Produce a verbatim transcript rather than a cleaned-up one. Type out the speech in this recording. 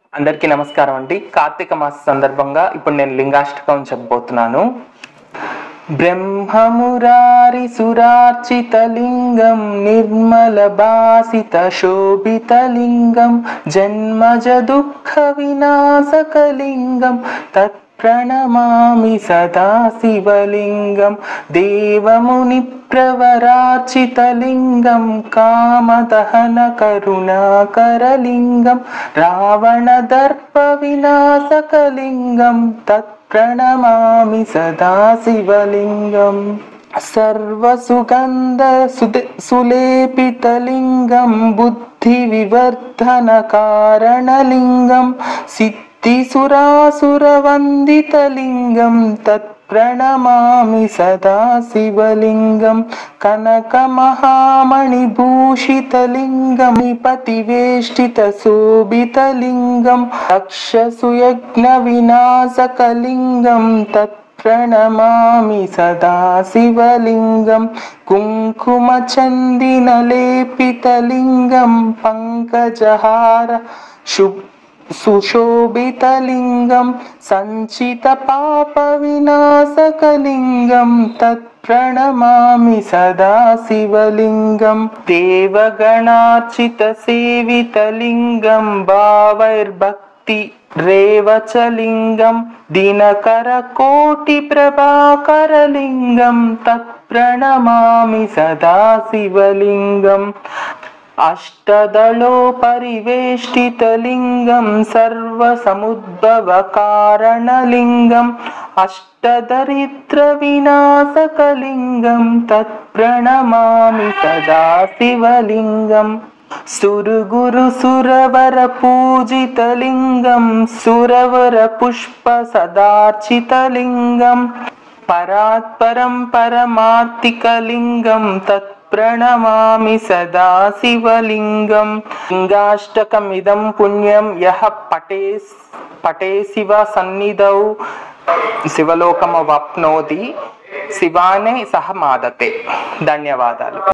అందరికీ నమస్కారం అండి. కార్తీక మాస సందర్భంగా ఇప్పుడు నేను లింగాష్టకం చెప్పబోతున్నాను. బ్రహ్మమురారి సురార్చిత లింగం నిర్మల భాసిత శోభిత లింగం జన్మజ దుఃఖ వినాశక లింగం తత్ ప్రణమామి సదా శివలింగం దేవముని ప్రవరార్చిత లింగం కామదహన కరుణాకరలింగం రావణ దర్ప వినాశక లింగం తత్ ప్రణమామి సదా శివలింగం సర్వసుగంధ సులేపితలింగం బుద్ధి వివర్ధన కారణలింగం సిద్ధిసురాసురవందితలింగం తత్ ప్రణమామి సదా శివలింగం కనక మహామణిభూషితలింగం పతివేష్టిత శోభితలింగం దక్షసుయజ్ఞ వినాశకలింగం తత్ ప్రణమామి సదా శివలింగం కుంకుమ చందిన లేపితలింగం పంకజహార శుభ సుశోభితలింగం సంచిత పాప వినాశకలింగం తత్ ప్రణమామి సదా శివలింగం దేవగణార్చిత సేవితలింగం భావైర్భక్తి రేవచలింగం దినకర కోటి ప్రభాకరలింగం తత్ ప్రణమామి సదా శివలింగం అష్టదళో పరివేష్టితలింగం సర్వసముద్భవ కారణలింగం అష్టదరిద్ర వినాశకలింగం తత్ ప్రణమామి సదా శివలింగం సురగురు సురవర పూజితలింగం సురవర పుష్ప సదార్చితలింగం పరాత్పరం పరమార్తికలింగం తత్ ప్రణమామి సదా శివలింగం లింగాష్టకమిదం పుణ్యం యః పఠే పఠే శివ సన్నిధౌ శివలోకమవాప్నోతి శివానే సహ మాదతే. ధన్యవాదాలు.